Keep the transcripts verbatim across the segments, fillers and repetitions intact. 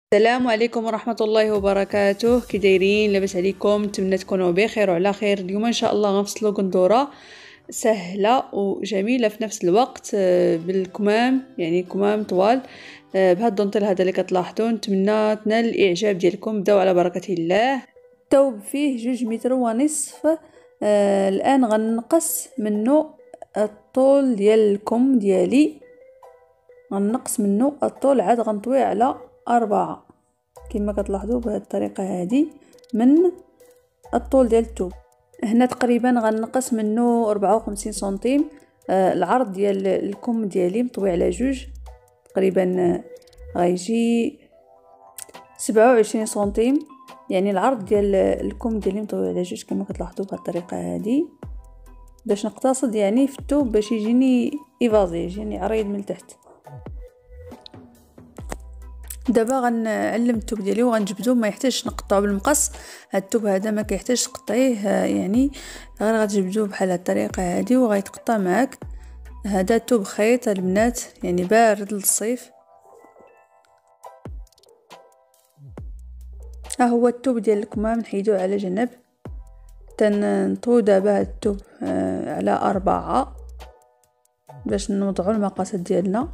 السلام عليكم ورحمة الله وبركاته. كي دايرين؟ لاباس عليكم؟ نتمنى تكونوا بخير وعلى خير. اليوم ان شاء الله غنفصلوا قندوره سهله وجميله في نفس الوقت بالكمام، يعني كمام طوال بهذا الدونطيل هذا اللي كتلاحظوا. نتمنى تنال الاعجاب ديالكم. بداو على بركه الله. الثوب فيه جوج متر ونصف. آه الان غنقص منه الطول ديال الكم ديالي، غنقص منه الطول، عاد غنطويه على أربعة كما كتلاحظوا بهذه الطريقه هذه من الطول ديال الثوب. هنا تقريبا غنقص منه أربعة وخمسين سنتيم. آه العرض ديال الكم ديالي مطوي على جوج، تقريبا آه غيجي سبعة وعشرين سنتيم، يعني العرض ديال الكم ديالي مطوي على جوج كما كتلاحظوا بهذه الطريقه هذه، باش نقتصد يعني في الثوب باش يجيني ايفازي، يجيني عريض من التحت. دابا غنعلم الثوب ديالي وغنجبدو، ما يحتاجش نقطعو بالمقص. هاد الثوب هذا ما كيحتاجش تقطعيه، يعني غير غتجبدوه بحال هاد الطريقه هذه وغيتقطع معاك. هذا الثوب خيط البنات، يعني بارد للصيف. ها هو الثوب ديال الكمام، نحيدوه على جنب. تنطوي دابا هاد الثوب على أربعة باش نوضعو المقاسات ديالنا.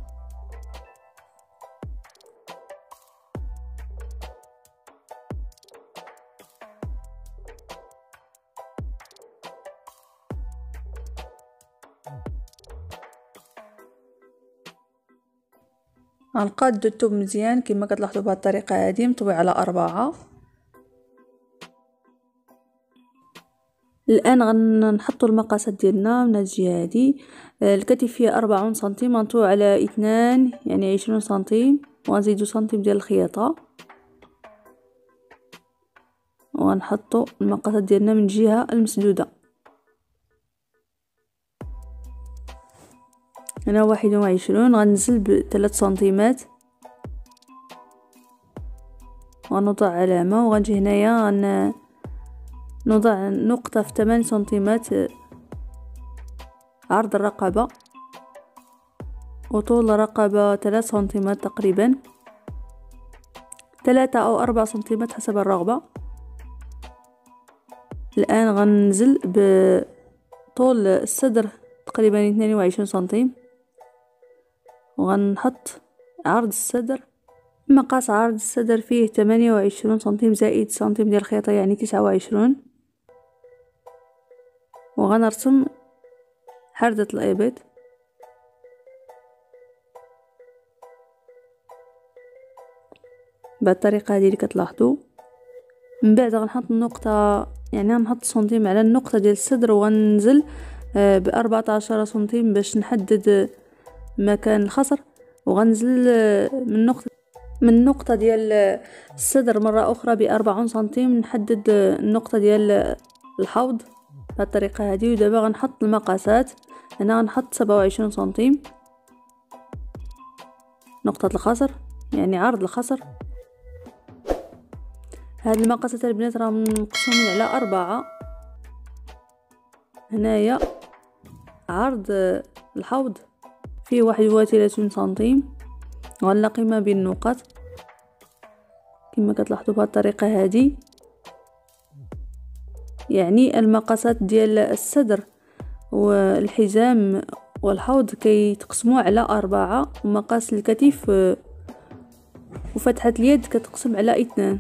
غنقادو الثوب مزيان كما كتلاحظوا بهذه الطريقه هذه، مطوي على أربعة. الان غنحطوا المقاسات ديالنا من الجهه هذه. الكتف فيه أربعين سنتيم، غنطوي على اثنان يعني عشرين سنتيم، وغنزيدو سنتيم ديال الخياطه، وغنحطوا المقاسات ديالنا من الجهه المسدوده. هنا واحد وعشرين، غنزل بثلاث سنتيمات، غنوضع علامه، وغنجي هنايا غن نوضع نقطه في ثمانية سنتيمات عرض الرقبه، وطول الرقبه ثلاثة سنتيمات تقريبا، ثلاثة او أربعة سنتيمات حسب الرغبه. الان غننزل بطول الصدر تقريبا اثنين وعشرين سنتيم، وغنحط عرض الصدر. مقاس عرض الصدر فيه ثمانية وعشرين سنتيم زائد سنتيم ديال الخياطه، يعني تسعة وعشرين. وغنرسم حردة الابط. بهذه الطريقه هذه اللي كتلاحظوا. من بعد غنحط النقطه، يعني غنحط سنتيم على النقطه ديال الصدر، وغننزل ب أربعة عشر سنتيم باش نحدد مكان الخصر، وغنزل من النقطه من النقطه ديال الصدر مره اخرى ب أربعين سنتيم، نحدد النقطه ديال الحوض بهذه الطريقه هذه. ودابا غنحط المقاسات. هنا غنحط سبعة وعشرين سنتيم نقطه الخصر، يعني عرض الخصر. هاد المقاسات البنات راهم مقسومين على أربعة. هنايا عرض الحوض فيه واحد وثلاثين سنتيم، غنلاقي ما بين النقط كما كتلاحظوا بهذه الطريقه هذه. يعني المقاسات ديال الصدر والحزام والحوض كيتقسموا على أربعة، ومقاس الكتف وفتحة اليد كتقسم على اثنان.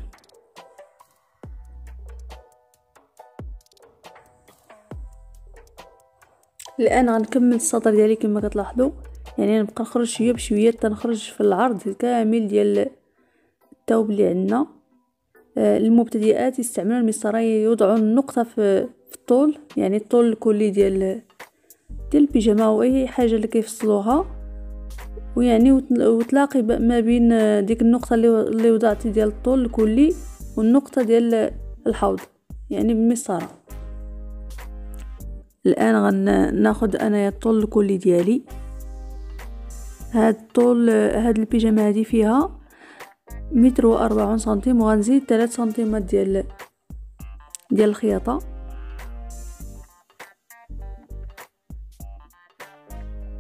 الان غنكمل السطر ديالي كما كتلاحظوا، يعني نبقى نخرج شويه بشويه تنخرج في العرض الكامل ديال الثوب اللي عندنا. المبتدئات يستعملون المسطره، يوضعون النقطه في في الطول، يعني الطول الكلي ديال ديال البيجامه او اي حاجه اللي كيفصلوها، ويعني وتلاقي ما بين ديك النقطه اللي اللي وضعتي ديال الطول الكلي والنقطه ديال الحوض، يعني بالمسطره. الان غناخذ انايا الطول الكلي ديالي. هاد الطول هاد البيجامه هذه فيها متر وأربعين سنتيم، وغنزيد ثلاث سنتيمات ديال ديال الخياطه.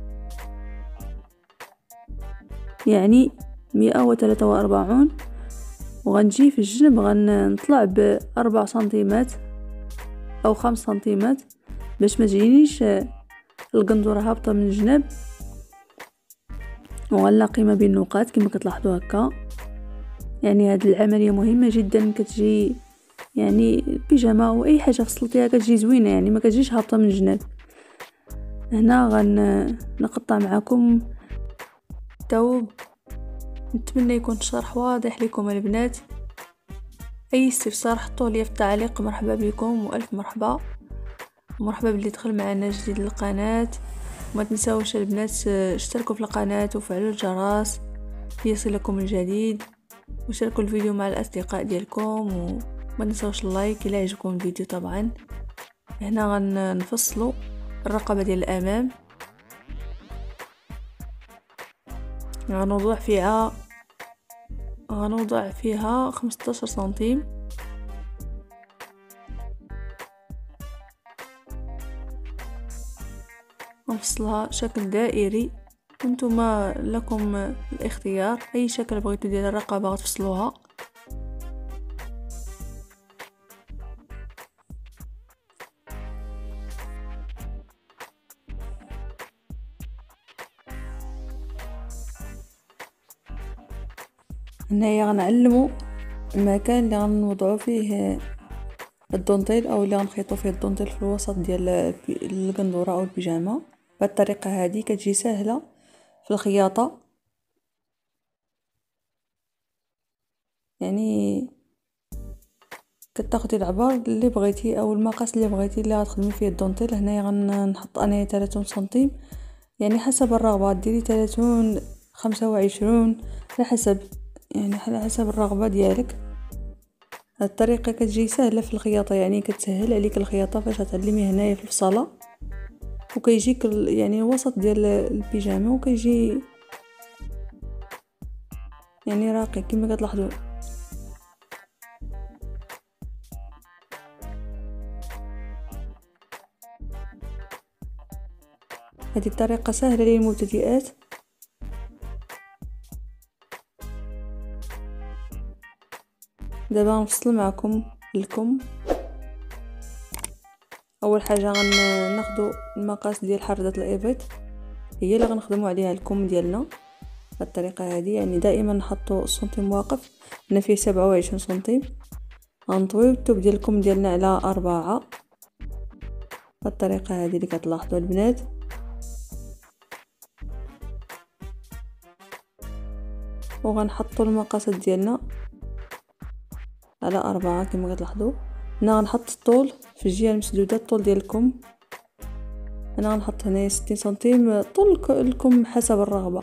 يعني مئة وثلاثة وأربعين وغنجي في الجنب غنطلع بأربع سنتيمات أو خمس سنتيمات باش ما تجينيش القندورة هابطة من الجنب، وغنلاقي ما بين النقاط كما كتلاحظوا هكا. يعني هذه العملية مهمة جدا، كتجي يعني البيجامه او اي حاجه فصلتيها كتجي زوينه، يعني ما كتجيش هابطه من الجناب. هنا غنقطع معكم الثوب. نتمنى يكون الشرح واضح لكم البنات. اي استفسار حطوه لي في التعليق. مرحبا بكم والف مرحبا، ومرحبا باللي دخل معنا جديد للقناه. وما تنساوش البنات اشتركوا في القناه وفعلوا الجرس ليصلكم الجديد، وشاركوا الفيديو مع الاصدقاء ديالكم، وما تنساوش اللايك الى عجبكم الفيديو. طبعا هنا غنفصلوا الرقبه ديال الامام، غنوضع فيها غنوضع فيها خمسطاش سنتيم، ونفصلها شكل دائري. وانتم لكم الاختيار اي شكل بغيتو ديال الرقبه غتفصلوها. هنايا غنعلموا المكان اللي غنوضعوا فيه الدونتيل او اللي غنخيطوا فيه الدونتيل في الوسط ديال القندوره او البيجامه. بهذه الطريقه هذه كتجي سهله في الخياطه، يعني كتاخدي العبار اللي بغيتي او المقاس اللي بغيتي اللي غتخدمي فيه الدونتيل. هنايا غنحط انا ثلاثين سنتيم، يعني حسب الرغبه ديري ثلاثين خمسة وعشرين على حسب، يعني على حسب الرغبه ديالك. هاد الطريقه كتجي سهله في الخياطه، يعني كتسهل عليك الخياطه فاش تعلمي هنايا في الفصاله، وكيجيك يعني الوسط ديال البيجامه وكيجي يعني راقي كما كتلاحظوا. هذه الطريقه سهله للمبتدئات. دابا غنفصل معكم الكم. اول حاجه غناخذوا المقاس ديال حردة الابط، هي اللي غنخدموا عليها الكم ديالنا بالطريقه هذه. يعني دائما نحطوا السنتيم واقف، هنا فيه سبعة وعشرين سنتيم. غنطويو الثوب ديال الكم ديالنا على أربعة بالطريقه هذه اللي كتلاحظوا البنات. وغنحطوا المقاسات ديالنا على أربعة كما كتلاحظوا. هنا غنحط الطول في الجهه المسدوده، الطول ديال الكم انا غنحط هنا ستين سنتيم، طول الكم حسب الرغبه.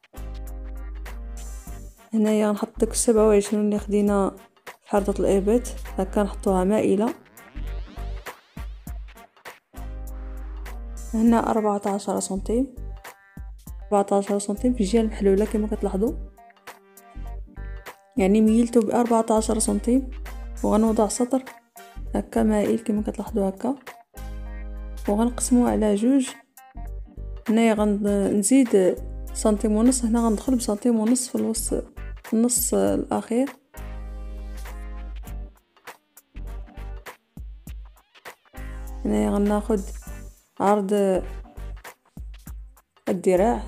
هنايا غنحط داك سبعة وعشرين اللي خدينا في حردة الابط، هكا نحطوها مائله. هنا أربعة عشر سنتيم، أربعة عشر سنتيم في الجهه المحلوله كما كتلاحظوا، يعني ميلته ب أربعة عشر سنتيم. وغنوضع سطر هكا مائل كما كتلاحظوا هكا، وغنقسموه على جوج. هنايا غنزيد سنتيم ونص، هنا غندخل بسنتيم ونص في الوسط، في النص الاخير. هنايا غناخد عرض الذراع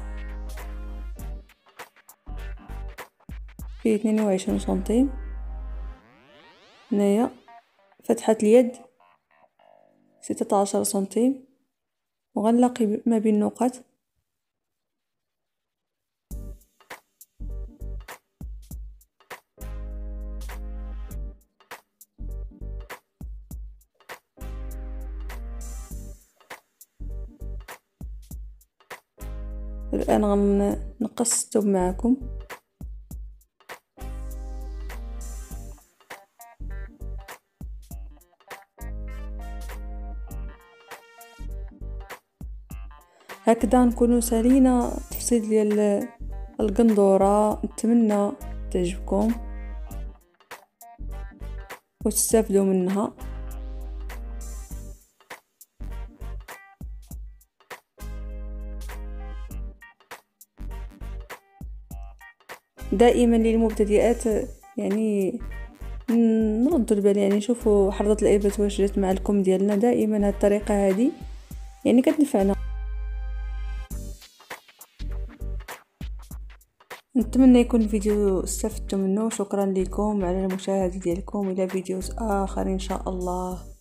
فيه اثنين وعشرين سنتيم. هنايا فتحة اليد ستة عشر سنتيم، وغنلاقي ما بين النقط. الآن غنقص الثوب معكم. هكذا نكونوا سالينا التفصيل ديال القندوره. نتمنى تعجبكم وتستافدوا منها. دائما للمبتدئات يعني نردوا البال، يعني نشوفوا حرضة الإبط واش جات مع الكم ديالنا. دائما هاد الطريقة هذه يعني كتنفعنا. نتمنى يكون الفيديو استفدتوا منه. شكرا لكم على المشاهدة ديالكم، الى فيديوز اخر ان شاء الله.